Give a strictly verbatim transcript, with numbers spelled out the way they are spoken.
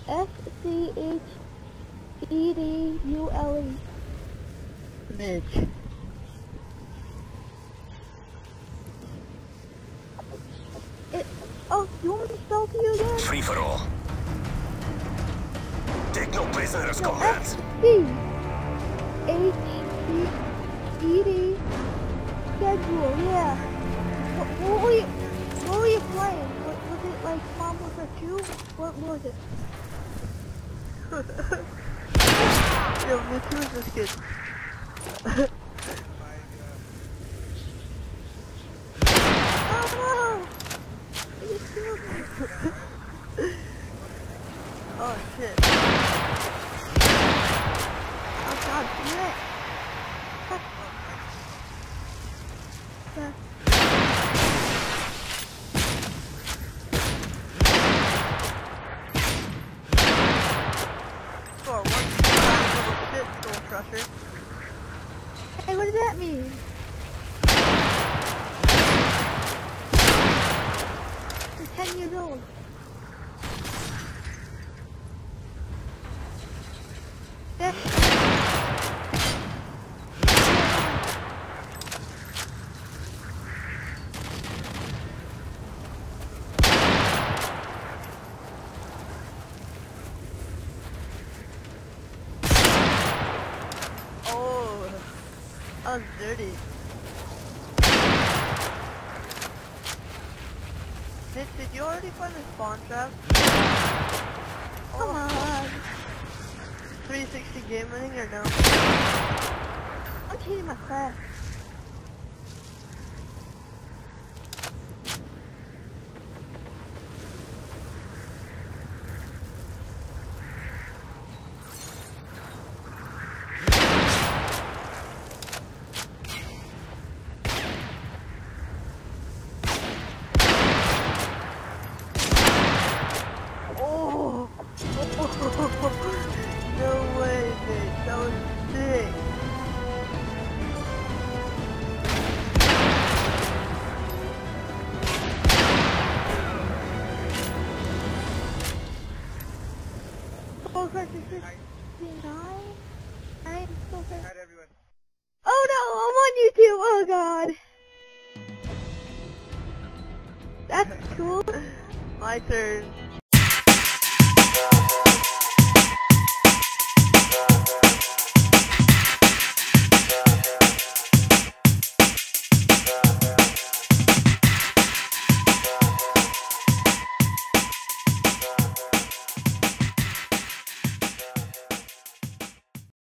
S C H E D U L E. Mitch. It, oh, you want me to spell to you again? Free for all. Take no prisoners, No, comrades. S C H E D schedule, yeah. What, what were you, what were you playing? Was, was it like Mom was a two? What was it? Yo, Mitch, who is this kid? Oh no! You killed me. Oh shit. Oh god, damn it. Oh, what little shit, Soul Crusher. Hey, what does that mean? You're ten years old. That's... Oh, that was dirty. Mitch, did you already find the spawn trap? Come on. three sixty game winning or no? I'm cheating my class. Oh! No way, Mitch. That was sick. Soul Crusher sixty-nine? I'm Soul Crusher. Alright, everyone. Oh no, I'm on YouTube. Oh god. That's cool. My turn.